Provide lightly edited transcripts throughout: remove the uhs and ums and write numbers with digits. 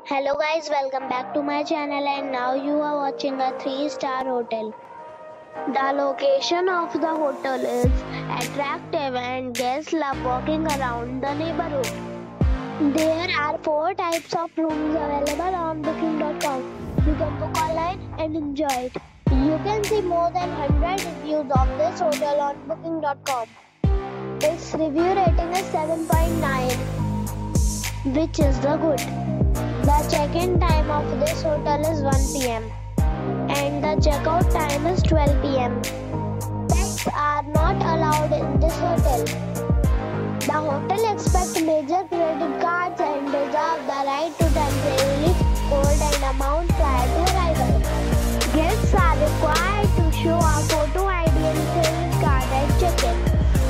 Hello guys, welcome back to my channel and now you are watching a 3-star hotel. The location of the hotel is attractive and guests love walking around the neighborhood. There are 4 types of rooms available on booking.com. You can book online and enjoy it. You can see more than 100 reviews of this hotel on booking.com. Its review rating is 7.9, which is the good. The check-in time of this hotel is 1 p.m. and the checkout time is 12 p.m. Pets are not allowed in this hotel. The hotel accepts major credit cards and reserves the right to temporarily hold an amount prior to arrival. Guests are required to show a photo ID and credit card at check-in.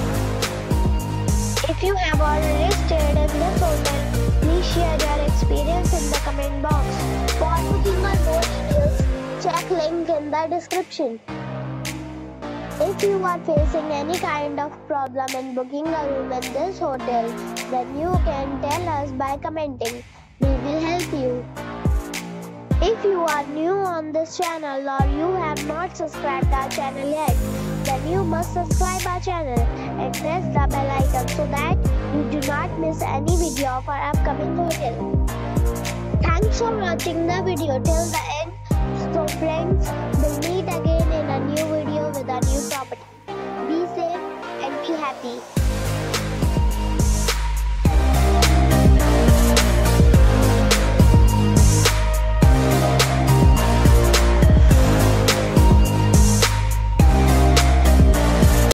If you have already stayed in this hotel, please share your experience in the comment box. For booking or more details, check link in the description. If you are facing any kind of problem in booking a room in this hotel, then you can tell us by commenting. We will help you. If you are new on this channel or you have not subscribed our channel yet, then you must subscribe our channel and press the bell icon so that you do not miss any video of our upcoming hotel. Thanks for watching the video till the end. So friends, we'll meet again in a new video with a new property. Be safe and be happy.